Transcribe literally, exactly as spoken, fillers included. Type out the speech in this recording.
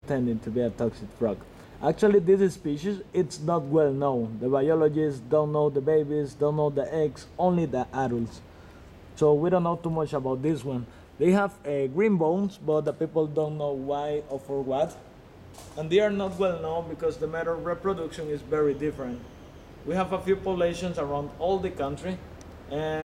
pretending to be a toxic frog. Actually, this species it's not well known. The biologists don't know the babies, don't know the eggs, only the adults. So we don't know too much about this one. They have uh, green bones, but the people don't know why or for what. And they are not well known because the method of reproduction is very different. We have a few populations around all the country, and